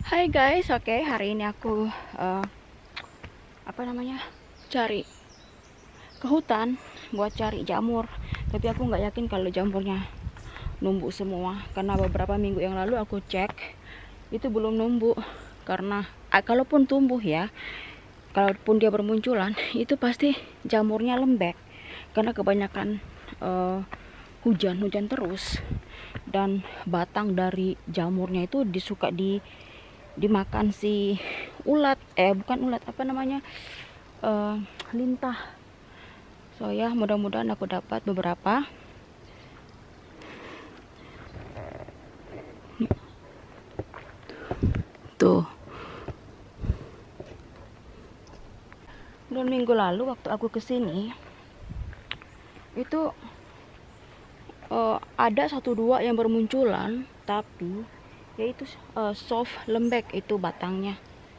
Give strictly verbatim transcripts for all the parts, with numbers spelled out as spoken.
Hai guys, oke hari ini aku uh, apa namanya cari ke hutan buat cari jamur. Tapi aku nggak yakin kalau jamurnya numbuh semua karena beberapa minggu yang lalu aku cek itu belum numbuh. Karena ah, kalaupun tumbuh ya, kalaupun dia bermunculan itu pasti jamurnya lembek karena kebanyakan uh, hujan hujan terus, dan batang dari jamurnya itu disuka di dimakan si ulat, eh bukan ulat, apa namanya, uh, lintah. So ya, mudah-mudahan aku dapat beberapa. Tuh. Dan minggu lalu waktu aku kesini itu uh, ada satu dua yang bermunculan, tapi yaitu uh, soft, lembek itu batangnya.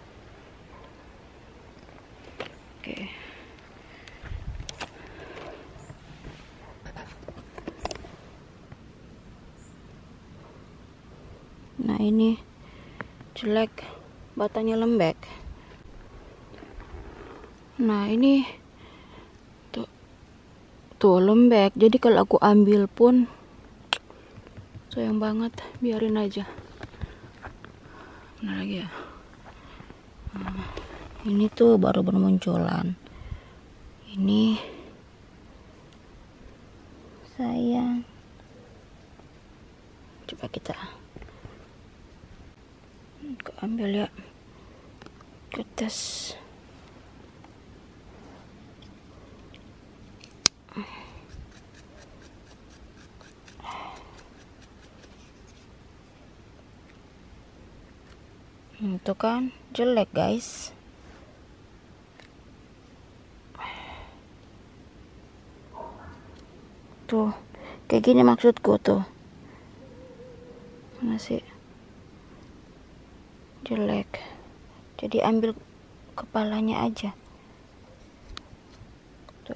Oke. Okay. Nah ini jelek, batangnya lembek. Nah ini tuh, tuh lembek. Jadi kalau aku ambil pun sayang banget, biarin aja. Mana lagi ya? Nah, ini tuh baru bermunculan. Ini sayang. Coba kita ambil ya, kertas. Itu kan jelek guys. Tuh kayak gini maksudku, tuh masih jelek. Jadi ambil kepalanya aja, tuh.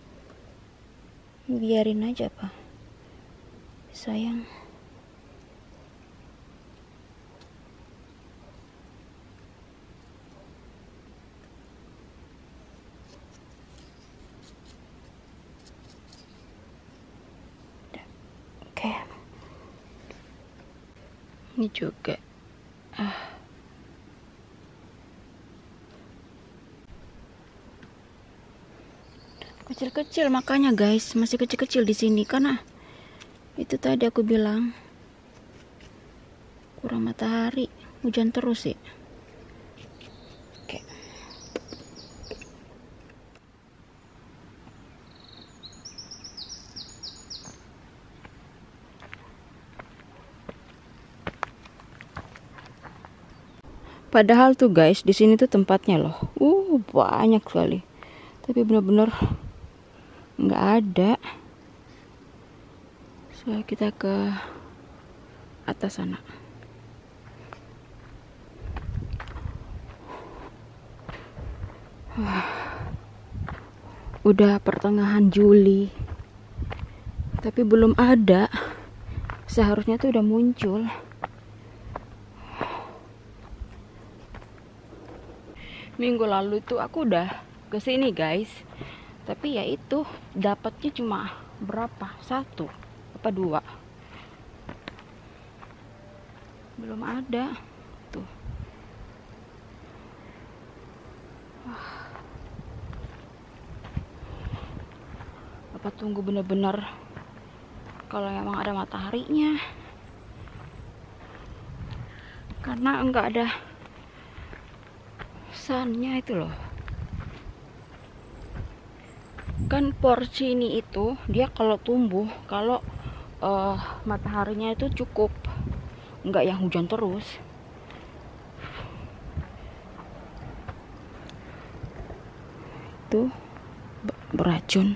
Biarin aja pak, sayang. Oke, ini juga ah. Kecil-kecil, makanya guys masih kecil-kecil di sini karena itu tadi aku bilang kurang matahari, hujan terus sih. Oke. Padahal tuh guys di sini tuh tempatnya loh, uh banyak sekali, tapi bener-bener nggak ada. So kita ke atas sana. Udah pertengahan Juli tapi belum ada. Seharusnya tuh udah muncul. Minggu lalu tuh aku udah kesini guys, tapi ya itu dapatnya cuma berapa, satu apa dua, belum ada tuh. Apa tunggu bener-bener kalau emang ada mataharinya, karena enggak ada sunnya itu loh. Kan porcini itu dia kalau tumbuh kalau uh, mataharinya itu cukup, enggak yang hujan terus. Tuh beracun.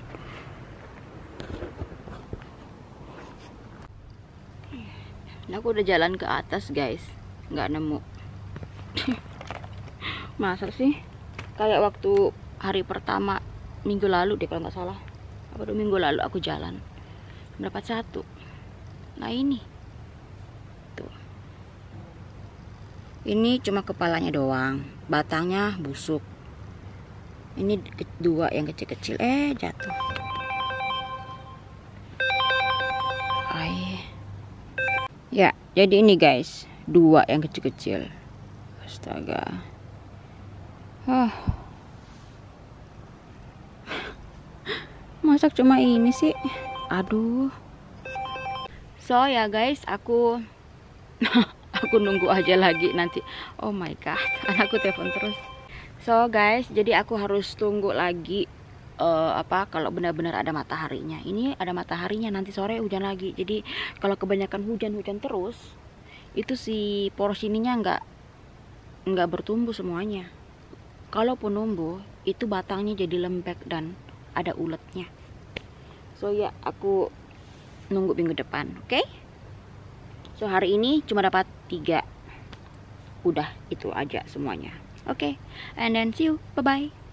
Nah, aku udah jalan ke atas guys, nggak nemu. Masa sih kayak waktu hari pertama minggu lalu deh kalau nggak salah, apa dua minggu lalu aku jalan dapat satu. Nah ini tuh Ini cuma kepalanya doang, batangnya busuk. Ini dua yang kecil-kecil, eh jatuh. Ay. Ya, jadi ini guys, dua yang kecil-kecil. Astaga. Huh. Masak cuma ini sih. Aduh. So ya guys, aku aku nunggu aja lagi nanti. Oh my god, anakku telepon terus. So guys, jadi aku harus tunggu lagi uh, apa kalau benar-benar ada mataharinya. Ini ada mataharinya, nanti sore hujan lagi. Jadi kalau kebanyakan hujan-hujan terus, itu si poros ininya nggak nggak bertumbuh semuanya. Kalaupun numbuh, itu batangnya jadi lembek dan ada uletnya. So ya, aku nunggu minggu depan, oke? Okay? So hari ini cuma dapat tiga. Udah itu aja semuanya. Oke, okay. And then see you. Bye bye.